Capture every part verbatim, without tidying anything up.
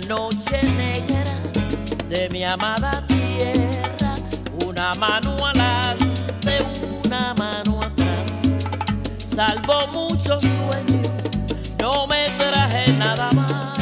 noche negra de mi amada tierra, una mano adelante, una mano atrás. Salvo muchos sueños, no me traje nada más.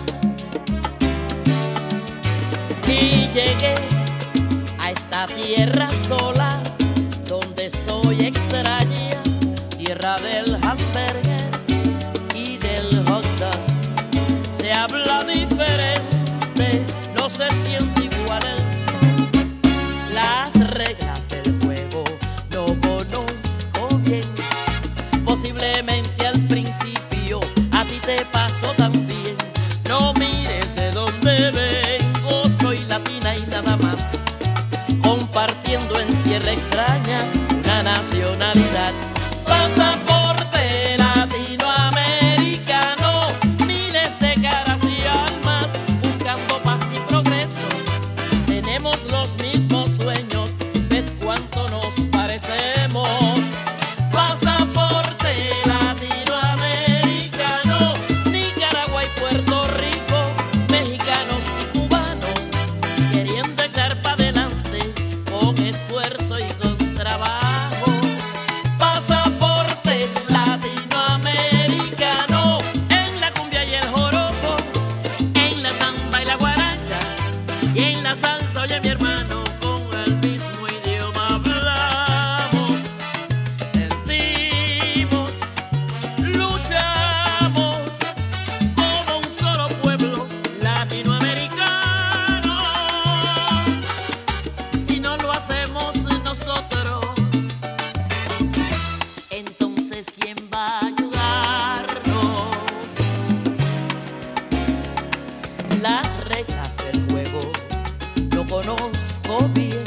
Y llegué a esta tierra sola, donde soy extraña, tierra del hamburger y del hot dog. Se habla diferente, no se siente igual el sol. Las reglas del juego no conozco bien. Posiblemente al principio a ti te pasó también. No mires de dónde vengo, soy latina y nada más. Compartiendo en tierra extraña una nacionalidad. Pasaporte latinoamericano, miles de caras y almas buscando paz y progreso. Tenemos los mismos sueños, ves cuánto nos parecemos. Pasaporte latinoamericano, Nicaragua y Puerto Rico, mexicanos y cubanos, queriendo echar para adelante con esfuerzo y con trabajo. Pasaporte latinoamericano, en la cumbia y el joropo, en la samba y la guaracha, y en la salsa, oye mi hermano, con el mismo idioma hablamos. Sentimos, luchamos como un solo pueblo latinoamericano. Si no lo hacemos nosotros, entonces ¿quién va a ayudarnos? Las reglas del juego no conozco bien.